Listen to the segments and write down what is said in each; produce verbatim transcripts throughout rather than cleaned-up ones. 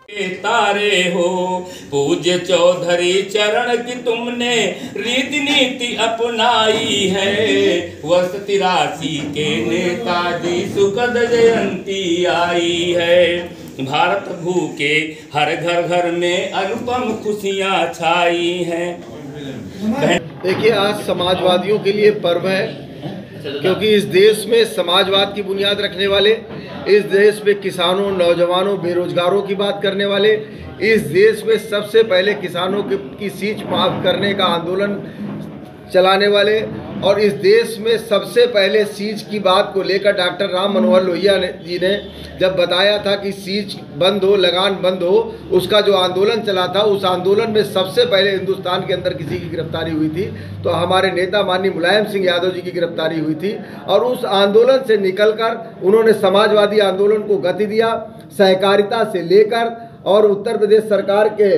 तारे हो पूज्य चौधरी चरण की तुमने रीति नीति अपनाई है। वर्ष तिरासी के नेताजी सुखद जयंती आई है। भारत भूखे हर घर घर में अनुपम खुशियां छाई हैं। देखिए, आज समाजवादियों के लिए पर्व है, क्योंकि इस देश में समाजवाद की बुनियाद रखने वाले, इस देश में किसानों, नौजवानों, बेरोजगारों की बात करने वाले, इस देश में सबसे पहले किसानों की सींच माफ करने का आंदोलन चलाने वाले और इस देश में सबसे पहले सींच की बात को लेकर डॉक्टर राम मनोहर लोहिया जी ने जब बताया था कि सींच बंद हो, लगान बंद हो, उसका जो आंदोलन चला था, उस आंदोलन में सबसे पहले हिंदुस्तान के अंदर किसी की गिरफ्तारी हुई थी तो हमारे नेता माननीय मुलायम सिंह यादव जी की गिरफ्तारी हुई थी। और उस आंदोलन से निकलकर उन्होंने समाजवादी आंदोलन को गति दिया। सहकारिता से लेकर और उत्तर प्रदेश सरकार के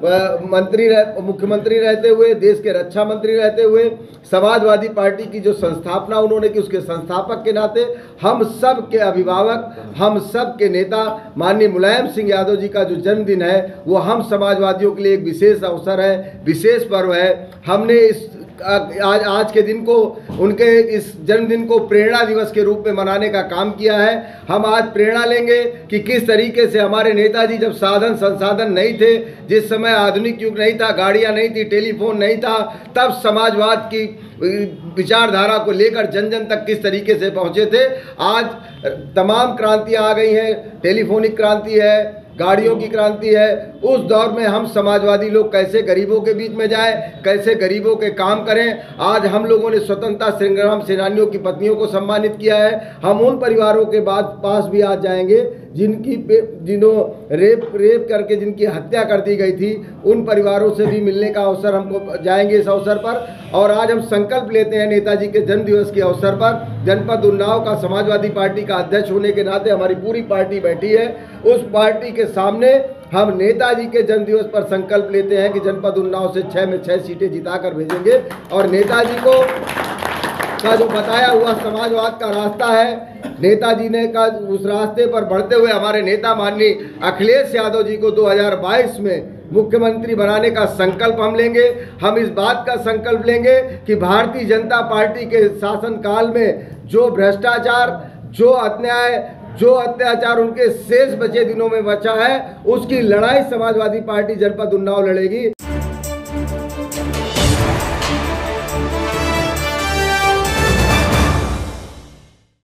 मंत्री रह, मुख्यमंत्री रहते हुए, देश के रक्षा मंत्री रहते हुए, समाजवादी पार्टी की जो संस्थापना उन्होंने की, उसके संस्थापक के नाते हम सब के अभिभावक, हम सब के नेता माननीय मुलायम सिंह यादव जी का जो जन्मदिन है वो हम समाजवादियों के लिए एक विशेष अवसर है, विशेष पर्व है। हमने इस आज आज के दिन को, उनके इस जन्मदिन को प्रेरणा दिवस के रूप में मनाने का काम किया है। हम आज प्रेरणा लेंगे कि किस तरीके से हमारे नेताजी जब साधन संसाधन नहीं थे, जिस समय आधुनिक युग नहीं था, गाड़ियां नहीं थी, टेलीफोन नहीं था, तब समाजवाद की विचारधारा को लेकर जन जन तक किस तरीके से पहुंचे थे। आज तमाम क्रांतियां आ गई हैं, टेलीफोनिक क्रांति है, गाड़ियों की क्रांति है। उस दौर में हम समाजवादी लोग कैसे गरीबों के बीच में जाएं, कैसे गरीबों के काम करें। आज हम लोगों ने स्वतंत्रता संग्राम सेनानियों की पत्नियों को सम्मानित किया है। हम उन परिवारों के बाद पास भी आज जाएंगे जिनकी जिन्हों रेप रेप करके जिनकी हत्या कर दी गई थी, उन परिवारों से भी मिलने का अवसर हमको जाएंगे इस अवसर पर। और आज हम संकल्प लेते हैं नेताजी के जन्म दिवस के अवसर पर। जनपद उन्नाव का समाजवादी पार्टी का अध्यक्ष होने के नाते हमारी पूरी पार्टी बैठी है। उस पार्टी के सामने हम नेताजी के जन्म दिवस पर संकल्प लेते हैं कि जनपद उन्नाव से छः में छः सीटें जिताकर भेजेंगे और नेताजी को का जो बताया हुआ समाजवाद का रास्ता है, नेताजी ने का उस रास्ते पर बढ़ते हुए हमारे नेता माननीय अखिलेश यादव जी को दो हज़ार बाईस में मुख्यमंत्री बनाने का संकल्प हम लेंगे। हम इस बात का संकल्प लेंगे कि भारतीय जनता पार्टी के शासनकाल में जो भ्रष्टाचार, जो अन्याय, जो अत्याचार उनके शेष बचे दिनों में बचा है, उसकी लड़ाई समाजवादी पार्टी जनपद उन्नाव लड़ेगी।